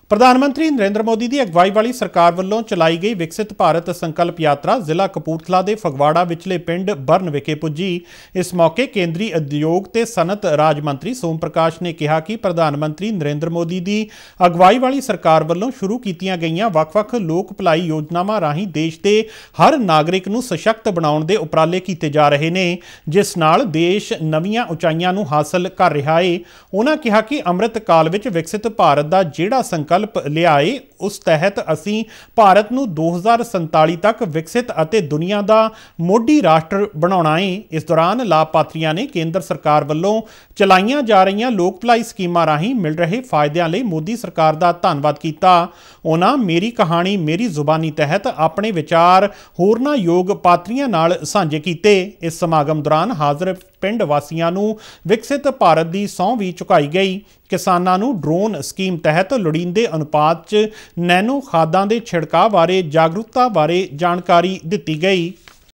प्रधानमंत्री नरेंद्र मोदी की अगवाई वाली सरकार वालों चलाई गई विकसित भारत संकल्प यात्रा जिला कपूरथला के फगवाड़ा विचले पिंड बरन विखे पुजी। इस मौके केंद्रीय उद्योग ते सनत राज मंत्री सोम प्रकाश ने कहा कि प्रधानमंत्री नरेंद्र मोदी की अगवाई वाली सरकार वालों शुरू कीतियां गईयां वख-वख लोक भलाई योजनावां राहीं देश के हर नागरिक नूं सशक्त बनाउण दे उपराले कीते जा रहे ने, जिस नाल देश नवीआं उचाइयां नूं हासिल कर रहा है। उन्होंने कहा कि अमृत काल विच विकसित भारत का जिहड़ा संकल्प लियाए उस तहत असीं भारत नूं 2047 तक विकसित अते दुनिया का मोडी राष्ट्र बनाउणा है। इस दौरान लाभपात्रियों ने केंद्र सरकार वल्लों चलाईयां जा रही लोक भलाई स्कीमां राहीं मिल रहे फायदिਆਂ ਲਈ मोदी सरकार का धन्नवाद किया। उन्होंने मेरी कहानी मेरी जुबानी तहत अपने विचार होरना योग पात्रियों नाल साझे कीते। इस समागम दौरान हाज़र पिंड वासियों नूं विकसित भारत की सौं भी चुकाई गई। किसानों नूं ड्रोन स्कीम तहत लोड़ींदे अनुपात च नैनो खादां दे छिड़काव बारे जागरूकता बारे जानकारी दिती गई।